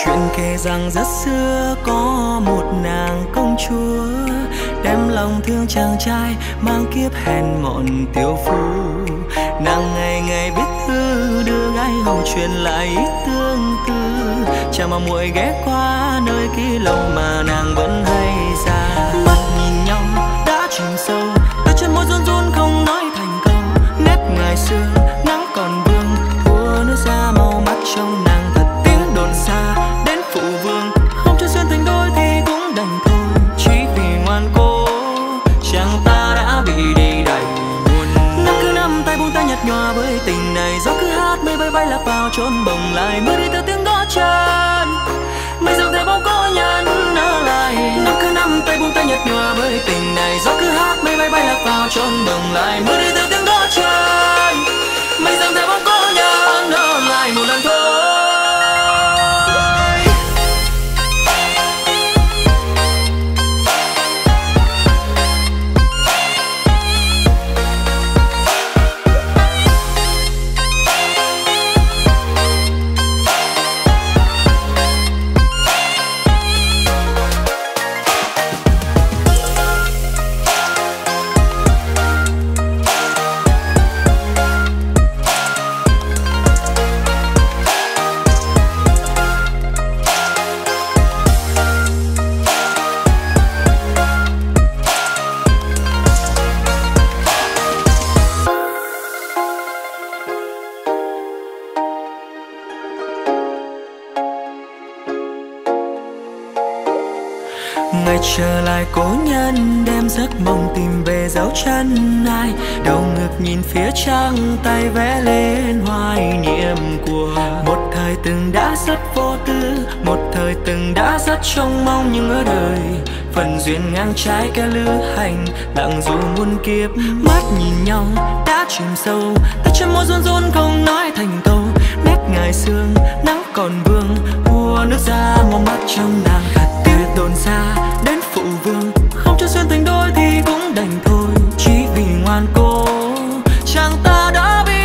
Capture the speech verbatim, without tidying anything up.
Chuyện kể rằng rất xưa có một nàng công chúa đem lòng thương chàng trai mang kiếp hèn mọn tiêu phu. Nàng ngày ngày viết thư đưa gái hồng truyền lại ý tương tư. Chàng mà muội ghé qua nơi kia lâu mà nàng vẫn hay ra. Mắt nhìn nhau đã chìm sâu, đôi chân môi run run không nói thành câu. Nét ngày xưa nắng còn vương, thua nước da màu mắt trong nàng thật tiếng đồn xa. Đến phụ vương không cho xuyên thành đôi thì cũng đành thôi, chỉ vì ngoan cố chàng ta đã bị đi đầy buồn. Năm cứ năm tay buông tay nhạt nhòa với tình này, gió cứ hát mây bay bay lạc vào chốn bồng lai. Mưa đi theo tiếng gót chân, mây dòng theo bóng cô nhân ở lại. Năm cứ năm tay buông tay nhạt nhòa với tình này, gió cứ hát mây bay bay lạc vào chốn bồng lai. Mưa đi theo tiếng gót chân, mây dòng theo bóng cô nhân ở lại một lần thôi. Ngày trở lại cố nhân đem giấc mộng tìm về dấu chân ai. Đầu ngực nhìn phía trăng tay vẽ lên hoài niệm của một thời từng đã rất vô tư, một thời từng đã rất trông mong. Nhưng ở đời phần duyên ngang trái kẻ lữ hành lặng dù muôn kiếp. Mắt nhìn nhau đã chìm sâu, tay chân môi run run không nói thành câu. Nét ngày xưa nắng còn vương, vua nước da mong mắt trong nàng thật tuyệt đồn xa. Đến phụ vương không cho xuyên thành đôi thì cũng đành thôi, chỉ vì ngoan cố chàng ta đã biết